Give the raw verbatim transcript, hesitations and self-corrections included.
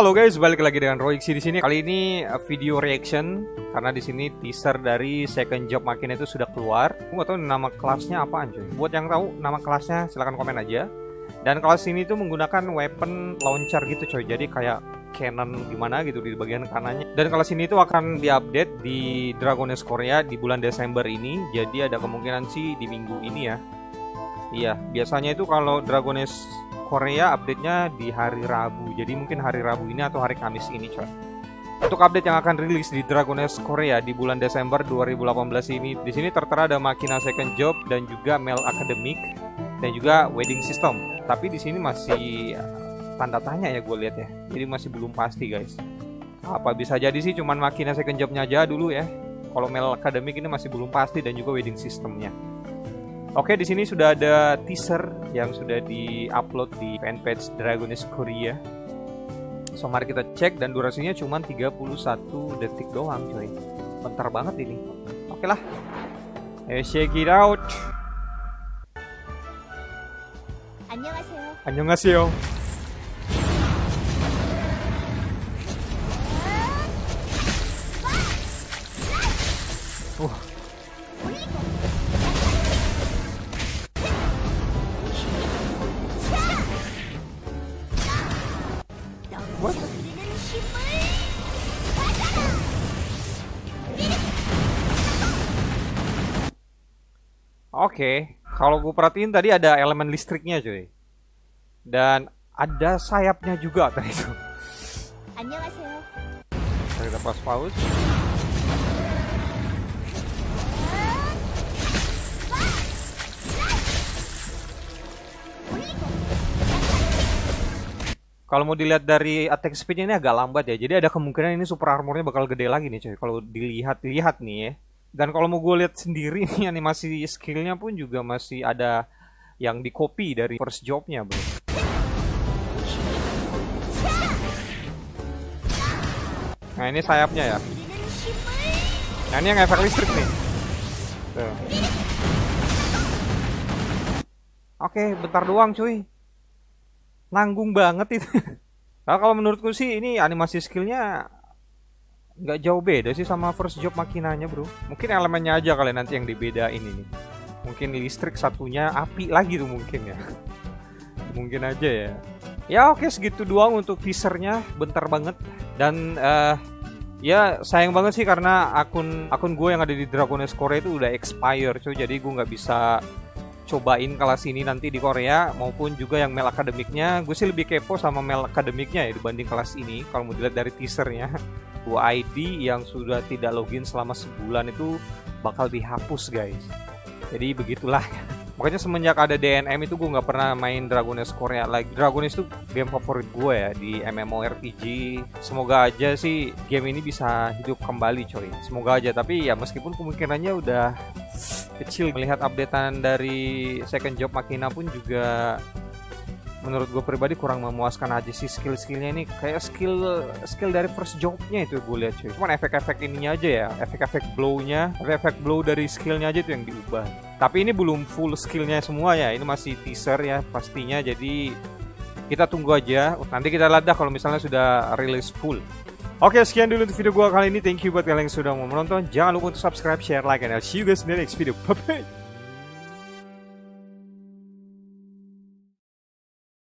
Halo guys, balik lagi dengan Royxi di sini. Kali ini video reaction karena di sini teaser dari Second Job Machina itu sudah keluar. Aku nggak tahu nama kelasnya apaan cuy. Buat yang tahu nama kelasnya silahkan komen aja. Dan kelas ini tuh menggunakan weapon launcher gitu coy. Jadi kayak cannon gimana gitu di bagian kanannya. Dan kelas ini tuh akan diupdate di Dragon Age Korea di bulan Desember ini. Jadi ada kemungkinan sih di minggu ini ya. Iya, biasanya itu kalau Dragon Age Korea update-nya di hari Rabu. Jadi mungkin hari Rabu ini atau hari Kamis ini coy. Untuk update yang akan rilis di Dragon Age Korea di bulan Desember dua ribu delapan belas ini, di sini tertera ada Machina Second Job dan juga Mel Academic dan juga Wedding System. Tapi di sini masih tanda tanya ya gue lihat ya. Jadi masih belum pasti guys. Apa bisa jadi sih cuman Machina Second Job-nya aja dulu ya. Kalau Mel Academic ini masih belum pasti dan juga Wedding System-nya. Oke, di sini sudah ada teaser yang sudah di-upload di fanpage Dragon Age Korea. So, mari kita cek dan durasinya cuma tiga puluh satu detik doang, coy. Bentar banget ini. Oke lah. Let's check it out. 안녕하세요. 안녕하세요. Wah. What? Oke, kalau gue perhatiin tadi ada elemen listriknya cuy. Dan ada sayapnya juga tadi itu. 안녕하세요. Kita pas pause. Kalau mau dilihat dari attack speed-nya ini agak lambat ya. Jadi ada kemungkinan ini super armornya bakal gede lagi nih coy. Kalau dilihat-lihat nih ya. Dan kalau mau gue lihat sendiri nih animasi skillnya pun juga masih ada yang di copy dari first job-nya bro. Nah ini sayapnya ya. Nah ini yang efek listrik nih. Tuh. Oke, bentar doang cuy. Nanggung banget itu. Nah, kalau menurutku sih ini animasi skillnya nggak jauh beda sih sama first job makinanya bro. Mungkin elemennya aja kalian nanti yang dibedain ini. Mungkin listrik satunya api lagi tuh mungkin ya. Mungkin aja ya. Ya oke segitu doang untuk teasernya. Bentar banget. Dan uh, ya sayang banget sih karena akun akun gue yang ada di Dragon Age Korea itu udah expire cuy. Jadi gue nggak bisa cobain kelas ini nanti di Korea maupun juga yang Mel Academic-nya. Gue sih lebih kepo sama Mel Academic-nya ya dibanding kelas ini. Kalau mau dilihat dari teasernya, dua I D yang sudah tidak login selama sebulan itu bakal dihapus guys. Jadi begitulah. Makanya semenjak ada D N M itu gue nggak pernah main Dragon Age Korea lagi. Dragon Age itu game favorit gue ya di MMORPG. Semoga aja sih game ini bisa hidup kembali coy. Semoga aja. Tapi ya meskipun kemungkinannya udah kecil, melihat updatean dari Second Job Machina pun juga menurut gue pribadi kurang memuaskan aja sih. Skill-skillnya ini kayak skill skill dari first jobnya itu gue lihat cuy. Cuman efek-efek ininya aja ya, efek-efek blownya, efek blow dari skillnya aja itu yang diubah. Tapi ini belum full skillnya semua ya, ini masih teaser ya pastinya. Jadi kita tunggu aja, nanti kita lihat dah kalau misalnya sudah rilis full. Oke, sekian dulu untuk video gue kali ini. Thank you buat kalian yang sudah mau menonton. Jangan lupa untuk subscribe, share, like, and I'll see you guys in the next video. Bye-bye.